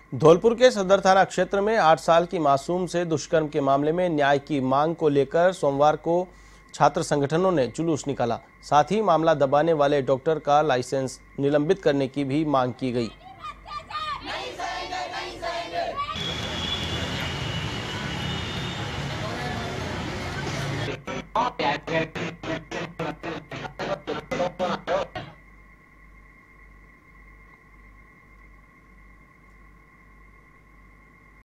धौलपुर के सदर थाना क्षेत्र में 8 साल की मासूम से दुष्कर्म के मामले में न्याय की मांग को लेकर सोमवार को छात्र संगठनों ने जुलूस निकाला। साथ ही मामला दबाने वाले डॉक्टर का लाइसेंस निलंबित करने की भी मांग की गई।